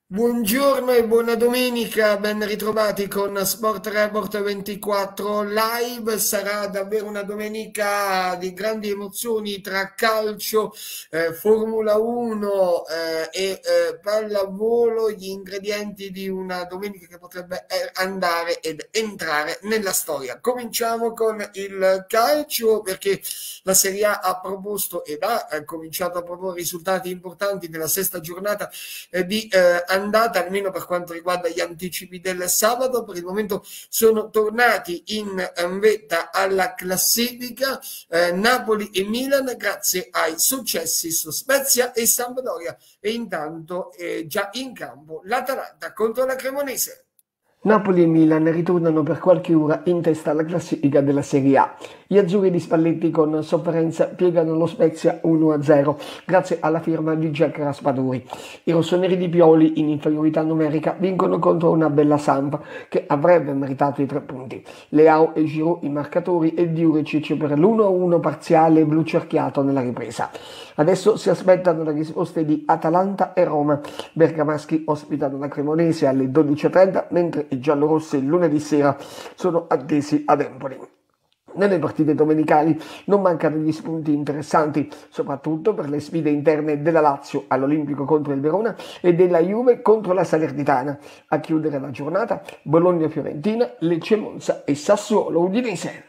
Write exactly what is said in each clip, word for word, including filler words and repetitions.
Buongiorno e buona domenica, ben ritrovati con Sport Report ventiquattro Live. Sarà davvero una domenica di grandi emozioni tra calcio, eh, Formula uno eh, e eh, pallavolo, gli ingredienti di una domenica che potrebbe eh, andare ed entrare nella storia. Cominciamo con il calcio perché la Serie A ha proposto ed ha eh, cominciato a proporre risultati importanti nella sesta giornata eh, di eh, andata, almeno per quanto riguarda gli anticipi del sabato. Per il momento sono tornati in vetta alla classifica eh, Napoli e Milan grazie ai successi su Spezia e Sampdoria, e intanto è già in campo l'Atalanta contro la Cremonese. Napoli e Milan ritornano per qualche ora in testa alla classifica della Serie A. Gli azzurri di Spalletti con sofferenza piegano lo Spezia uno a zero grazie alla firma di Jack Raspadori. I rossoneri di Pioli, in inferiorità numerica, vincono contro una bella Samp che avrebbe meritato i tre punti. Leao e Giroud i marcatori e Diuricic per l'uno a uno parziale blu cerchiato nella ripresa. Adesso si aspettano le risposte di Atalanta e Roma. Bergamaschi ospitano la Cremonese alle dodici e trenta, mentre i giallorossi lunedì sera sono attesi ad Empoli. Nelle partite domenicali non mancano gli spunti interessanti, soprattutto per le sfide interne della Lazio all'Olimpico contro il Verona e della Juve contro la Salernitana. A chiudere la giornata Bologna-Fiorentina, Lecce-Monza e Sassuolo-Udinese.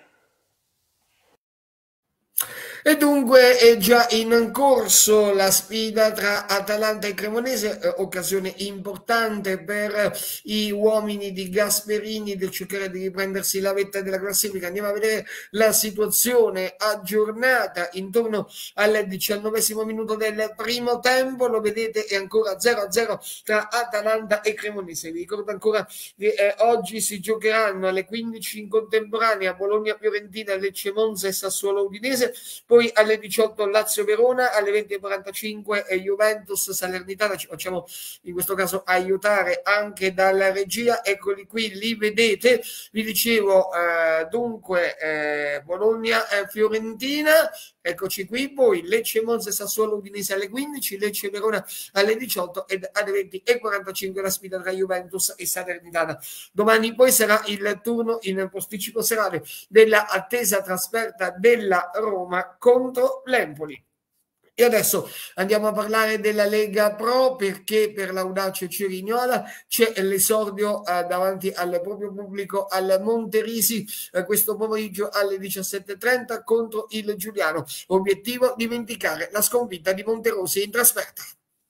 E dunque è già in corso la sfida tra Atalanta e Cremonese, eh, occasione importante per i uomini di Gasperini del cercare di riprendersi la vetta della classifica. Andiamo a vedere la situazione aggiornata intorno al diciannovesimo minuto del primo tempo. Lo vedete, è ancora zero a zero tra Atalanta e Cremonese. Vi ricordo ancora che eh, oggi si giocheranno alle quindici in contemporanea Bologna-Fiorentina, Lecce-Monza e Sassuolo-Udinese. Poi alle diciotto Lazio-Verona, alle venti e quarantacinque Juventus-Salernitana. Ci facciamo in questo caso aiutare anche dalla regia. Eccoli qui, li vedete. Vi dicevo eh, dunque eh, Bologna-Fiorentina. Eccoci qui, poi Lecce, Monza e Sassuolo Udinese alle quindici, Lecce Verona alle diciotto ed alle venti e quarantacinque la sfida tra Juventus e Salernitana. Domani poi sarà il turno in posticipo serale della attesa trasferta della Roma contro l'Empoli. E adesso andiamo a parlare della Lega Pro, perché per l'Audace Cerignola c'è l'esordio eh, davanti al proprio pubblico al Monterisi eh, questo pomeriggio alle diciassette e trenta contro il Giuliano. Obiettivo: dimenticare la sconfitta di Monterosi in trasferta.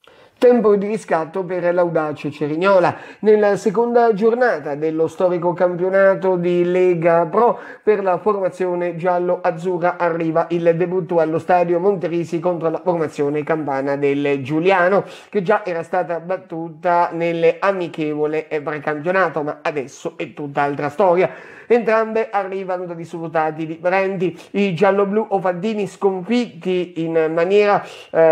Tempo di riscatto per l'Audace Cerignola. Nella seconda giornata dello storico campionato di Lega Pro per la formazione giallo-azzurra arriva il debutto allo stadio Monterisi contro la formazione campana del Giuliano, che già era stata battuta nelle amichevole precampionato, ma adesso è tutt'altra storia. Entrambe arrivano da risultati differenti. I gialloblu ofandini sconfitti in maniera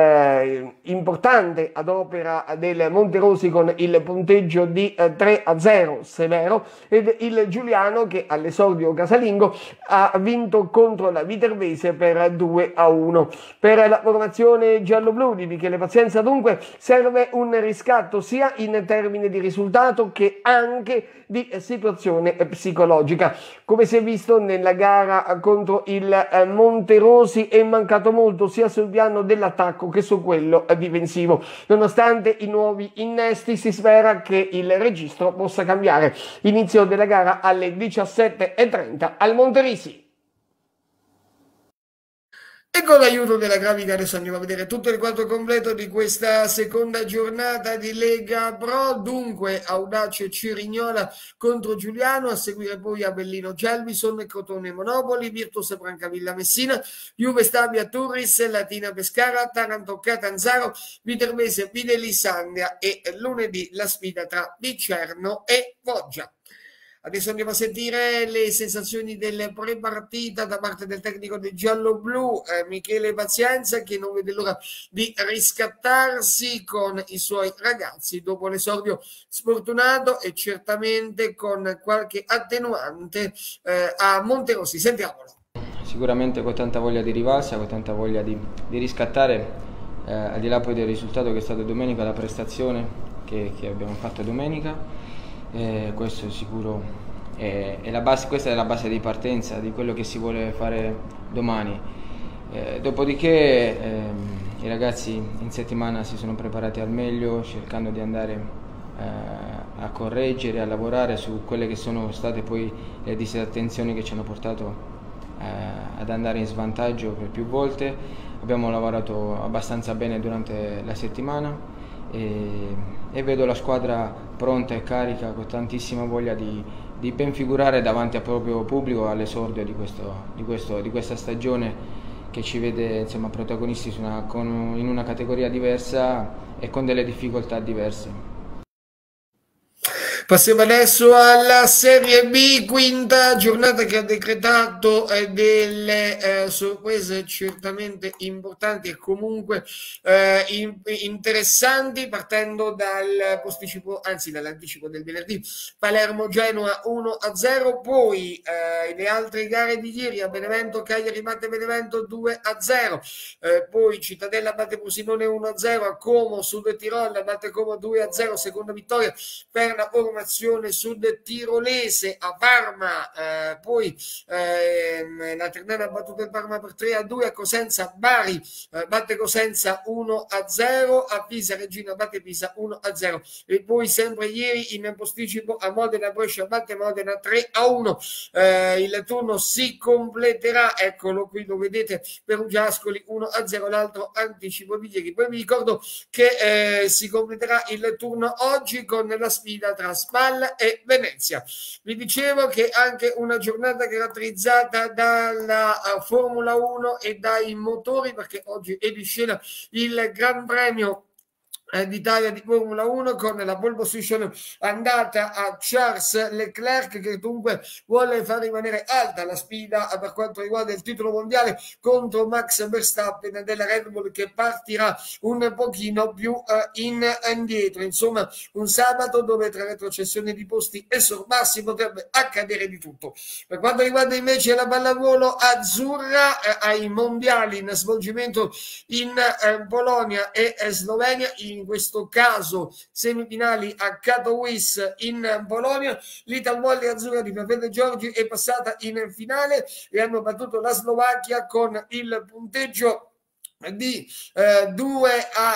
eh, importante ad opera del Monterosi con il punteggio di eh, tre a zero severo, ed il Giuliano che all'esordio casalingo ha vinto contro la Vitervese per due a uno. Per la formazione gialloblu di Michele Pazienza dunque serve un riscatto sia in termini di risultato che anche di situazione psicologica. Come si è visto nella gara contro il Monterosi, è mancato molto sia sul piano dell'attacco che su quello difensivo. Nonostante i nuovi innesti, si spera che il registro possa cambiare. Inizio della gara alle diciassette e trenta al Monterisi. E con l'aiuto della grafica adesso andiamo a vedere tutto il quadro completo di questa seconda giornata di Lega Pro. Dunque Audace Cerignola contro Giuliano, a seguire poi Avellino Gelbison, Crotone Monopoli, Virtus Francavilla Messina, Juve Stabia Turris, Latina Pescara, Taranto Catanzaro, Vitervese Videlissandia e lunedì la sfida tra Vicerno e Foggia. Adesso andiamo a sentire le sensazioni delle pre-partita da parte del tecnico del giallo-blu, eh, Michele Pazienza, che non vede l'ora di riscattarsi con i suoi ragazzi dopo l'esordio sfortunato e certamente con qualche attenuante eh, a Monterosi. Sentiamolo. Sicuramente con tanta voglia di rivalsa, con tanta voglia di, di riscattare, eh, al di là poi del risultato che è stato domenica, la prestazione che, che abbiamo fatto domenica. Eh, questo sicuro è, è la base, questa è la base di partenza di quello che si vuole fare domani. Eh, dopodiché ehm, i ragazzi in settimana si sono preparati al meglio, cercando di andare eh, a correggere, a lavorare su quelle che sono state poi le disattenzioni che ci hanno portato eh, ad andare in svantaggio per più volte. Abbiamo lavorato abbastanza bene durante la settimana e, e vedo la squadra pronta e carica, con tantissima voglia di, di ben figurare davanti al proprio pubblico all'esordio di, questo, di, questo, di questa stagione, che ci vede insomma protagonisti su una, con, in una categoria diversa e con delle difficoltà diverse. Passiamo adesso alla Serie B, quinta giornata che ha decretato eh, delle eh, sorprese certamente importanti e comunque eh, in, interessanti, partendo dal posticipo, anzi dall'anticipo del venerdì. Palermo-Genoa uno a zero, poi eh, le altre gare di ieri: a Benevento Cagliari batte Benevento due a zero, eh, poi Cittadella batte Frosinone uno a zero, a Como Sud Tirol batte Como due a zero, seconda vittoria per la formazione sud tirolese. A Parma eh, poi eh, la Ternana ha battuto il Parma per tre a due, a Cosenza Bari eh, batte Cosenza uno a zero, a Pisa Regina batte Pisa uno a zero, e poi sempre ieri in posticipo a Modena Brescia batte Modena tre a uno. Eh, il turno si completerà, eccolo qui, lo vedete, Perugia Ascoli uno a zero, l'altro anticipo di ieri. Poi vi ricordo che eh, si completerà il turno oggi con la sfida tra Spal e Venezia. Vi dicevo che anche una giornata caratterizzata dalla uh, Formula uno e dai motori, perché oggi è di scena il Gran Premio d'Italia di Formula uno, con la pole position andata a Charles Leclerc, che dunque vuole far rimanere alta la sfida per quanto riguarda il titolo mondiale contro Max Verstappen della Red Bull, che partirà un pochino più uh, in, indietro. Insomma, un sabato dove tra retrocessioni di posti e sorpassi potrebbe accadere di tutto. Per quanto riguarda invece la pallavolo azzurra, eh, ai mondiali in svolgimento in eh, Polonia e eh, Slovenia, in in questo caso semifinali a Katowice in Polonia, l'Italvolley azzurra di Fede Giorgi è passata in finale e hanno battuto la Slovacchia con il punteggio di eh, due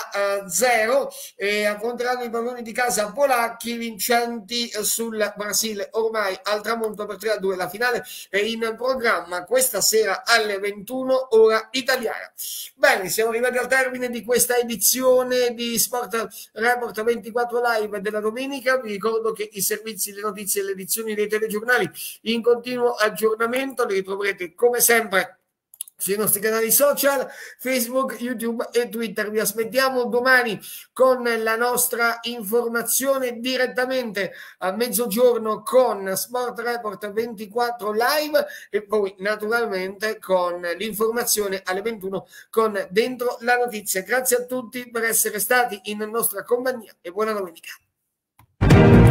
a zero, e affronteranno i palloni di casa polacchi vincenti sul Brasile ormai al tramonto per tre a due. La finale è in programma questa sera alle ventuno ora italiana. Bene, siamo arrivati al termine di questa edizione di Sport Report ventiquattro Live della domenica. Vi ricordo che i servizi, le notizie e le edizioni dei telegiornali in continuo aggiornamento li ritroverete come sempre sui nostri canali social, Facebook, YouTube e Twitter. Vi aspettiamo domani con la nostra informazione direttamente a mezzogiorno con Sport Report ventiquattro Live, e poi naturalmente con l'informazione alle ventuno con Dentro la Notizia. Grazie a tutti per essere stati in nostra compagnia e buona domenica.